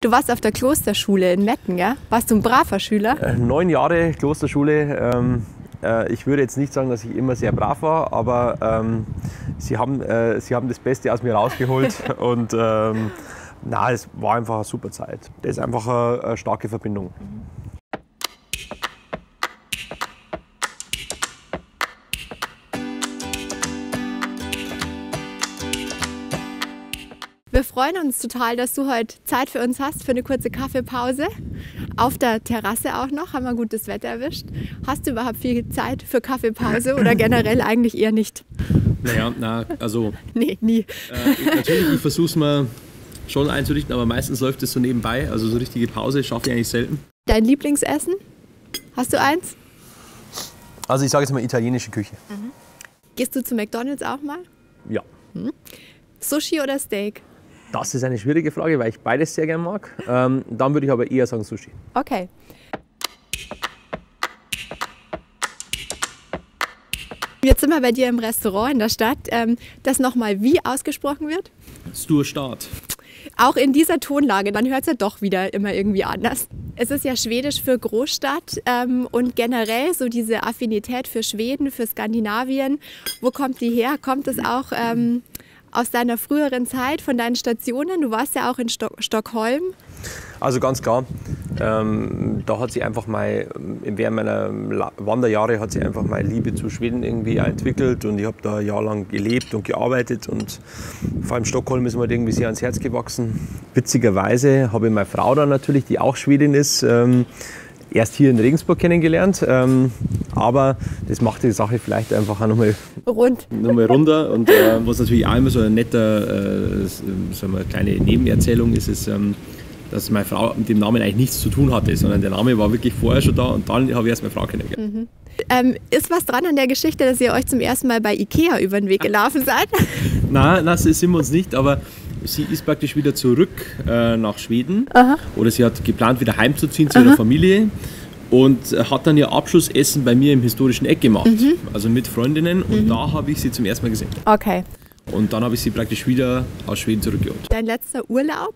Du warst auf der Klosterschule in Metten, gell? Warst du ein braver Schüler? 9 Jahre Klosterschule. Ich würde jetzt nicht sagen, dass ich immer sehr brav war, aber sie haben das Beste aus mir rausgeholt und es war einfach eine super Zeit. Das ist einfach eine starke Verbindung. Wir freuen uns total, dass du heute Zeit für uns hast, für eine kurze Kaffeepause. Auf der Terrasse auch noch, haben wir gutes Wetter erwischt. Hast du überhaupt viel Zeit für Kaffeepause oder generell eigentlich eher nicht? Nee, nie. Natürlich, ich versuche es mal schon einzurichten, aber meistens läuft es so nebenbei. Also so richtige Pause schaffe ich eigentlich selten. Dein Lieblingsessen? Hast du eins? Also ich sage jetzt mal italienische Küche. Gehst du zu McDonald's auch mal? Ja. Sushi oder Steak? Das ist eine schwierige Frage, weil ich beides sehr gerne mag. Dann würde ich aber eher sagen Sushi. Okay. Jetzt sind wir bei dir im Restaurant in der Stadt, das nochmal wie ausgesprochen wird? Sturstad. Auch in dieser Tonlage, dann hört es ja doch wieder immer irgendwie anders. Es ist ja Schwedisch für Großstadt und generell so diese Affinität für Schweden, für Skandinavien. Wo kommt die her? Kommt es auch aus deiner früheren Zeit, von deinen Stationen? Du warst ja auch in Stockholm. Also ganz klar, da hat sich einfach während meiner Wanderjahre hat sich einfach meine Liebe zu Schweden irgendwie entwickelt und ich habe da jahrelang gelebt und gearbeitet und vor allem Stockholm ist mir irgendwie sehr ans Herz gewachsen. Witzigerweise habe ich meine Frau dann natürlich, die auch Schwedin ist, erst hier in Regensburg kennengelernt, aber das macht die Sache vielleicht einfach auch nochmal runder. Und was natürlich auch immer so eine nette, kleine Nebenerzählung ist, dass meine Frau mit dem Namen eigentlich nichts zu tun hatte, sondern der Name war wirklich vorher schon da und dann habe ich erst meine Frau kennengelernt. Ist was dran an der Geschichte, dass ihr euch zum ersten Mal bei Ikea über den Weg gelaufen seid? Nein, das sind wir uns nicht, aber sie ist praktisch wieder zurück nach Schweden. Aha. Oder sie hat geplant, wieder heimzuziehen zu ihrer Familie und hat dann ihr Abschlussessen bei mir im historischen Eck gemacht, also mit Freundinnen und da habe ich sie zum ersten Mal gesehen. Okay. Und dann habe ich sie praktisch wieder aus Schweden zurückgeholt. Dein letzter Urlaub?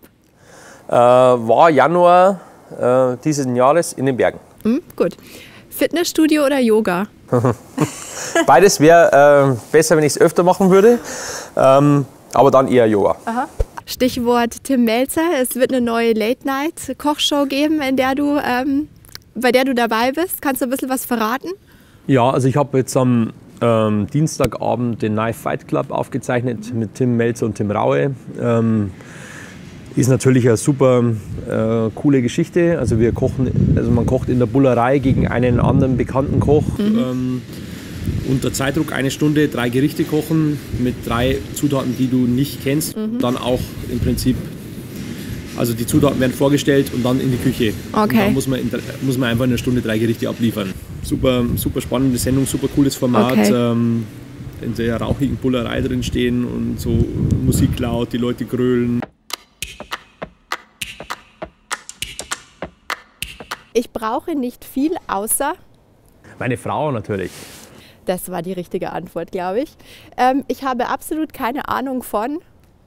War Januar dieses Jahres in den Bergen. Gut. Fitnessstudio oder Yoga? Beides wäre besser, wenn ich es öfter machen würde, aber dann eher Yoga. Aha. Stichwort Tim Mälzer. Es wird eine neue Late-Night-Kochshow geben, bei der du dabei bist. Kannst du ein bisschen was verraten? Ja, also ich habe jetzt am Dienstagabend den Knife Fight Club aufgezeichnet mit Tim Mälzer und Tim Raue. Ist natürlich eine super coole Geschichte. Also man kocht in der Bullerei gegen einen anderen bekannten Koch. Unter Zeitdruck 1 Stunde 3 Gerichte kochen mit 3 Zutaten, die du nicht kennst. Dann auch im Prinzip, also die Zutaten werden vorgestellt und dann in die Küche. Okay. Und dann muss man einfach in einer Stunde 3 Gerichte abliefern. Super, super spannende Sendung, super cooles Format. Okay. In der rauchigen Bullerei drin stehen und so Musik laut, die Leute grölen. Ich brauche nicht viel, außer... Meine Frau natürlich. Das war die richtige Antwort, glaube ich. Ich habe absolut keine Ahnung von...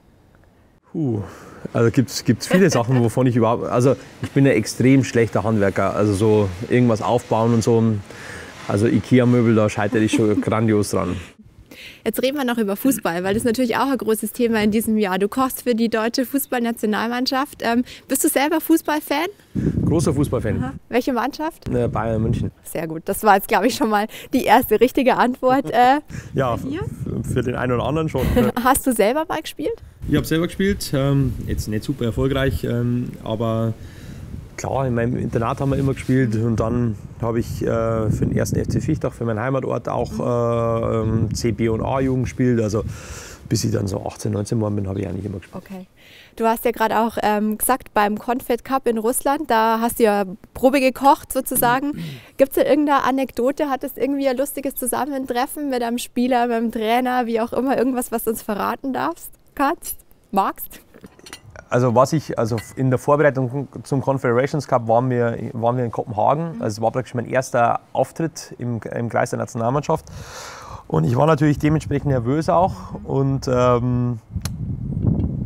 Also gibt's viele Sachen, wovon ich überhaupt... Also ich bin ein extrem schlechter Handwerker. Also so irgendwas aufbauen und so. Also Ikea-Möbel, da scheitere ich schon grandios dran. Jetzt reden wir noch über Fußball, weil das ist natürlich auch ein großes Thema in diesem Jahr. Du kochst für die deutsche Fußballnationalmannschaft. Bist du selber Fußballfan? Großer Fußballfan. Aha. Welche Mannschaft? Bayern München. Sehr gut. Das war jetzt, glaube ich, schon mal die erste richtige Antwort. Ja, für den einen oder anderen schon. Hast du selber mal gespielt? Ich habe selber gespielt, jetzt nicht super erfolgreich, aber... Klar, in meinem Internat haben wir immer gespielt und dann habe ich für den ersten FC Fichtach, für meinen Heimatort auch C, B und A-Jugend gespielt. Also bis ich dann so 18, 19 geworden bin, habe ich eigentlich immer gespielt. Okay. Du hast ja gerade auch gesagt, beim Confed Cup in Russland, da hast du ja Probe gekocht sozusagen. Gibt es da irgendeine Anekdote? Hattest du irgendwie ein lustiges Zusammentreffen mit einem Spieler, mit einem Trainer, wie auch immer, irgendwas, was du uns verraten magst? Also in der Vorbereitung zum Confederations Cup waren wir in Kopenhagen. Also es war praktisch mein erster Auftritt im Kreis der Nationalmannschaft. Und ich war natürlich dementsprechend nervös auch. Und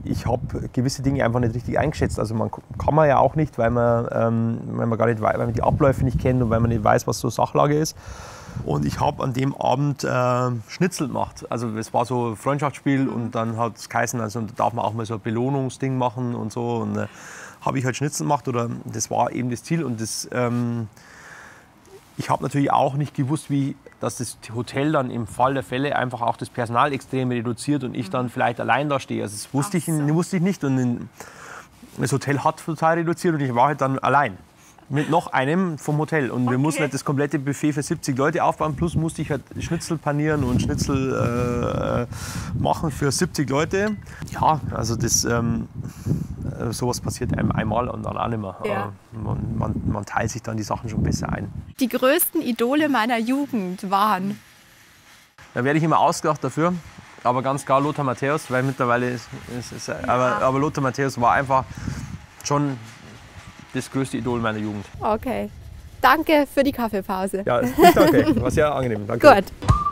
ich habe gewisse Dinge einfach nicht richtig eingeschätzt. Also kann man ja auch nicht, weil man gar nicht weil man die Abläufe nicht kennt und weil man nicht weiß, was so Sachlage ist. Und ich habe an dem Abend Schnitzel gemacht. Also es war so ein Freundschaftsspiel und dann hat es geheißen, also da darf man auch mal so ein Belohnungsding machen und so. Und habe ich halt Schnitzel gemacht oder das war eben das Ziel. Und das, ich habe natürlich auch nicht gewusst, dass das Hotel dann im Fall der Fälle einfach auch das Personal extrem reduziert und ich dann vielleicht allein da stehe. Also das wusste ich nicht. Und das Hotel hat total reduziert und ich war halt dann allein. Mit noch einem vom Hotel. Und wir mussten halt das komplette Buffet für 70 Leute aufbauen. Plus musste ich halt Schnitzel panieren und Schnitzel machen für 70 Leute. Ja, also das, sowas passiert einem einmal und dann auch nicht mehr. Ja. Man teilt sich dann die Sachen schon besser ein. Die größten Idole meiner Jugend waren? Da werde ich immer ausgelacht dafür. Aber ganz klar Lothar Matthäus, weil mittlerweile aber Lothar Matthäus war einfach schon das größte Idol meiner Jugend. Okay. Danke für die Kaffeepause. Ja, ich danke. War sehr angenehm. Danke. Gut.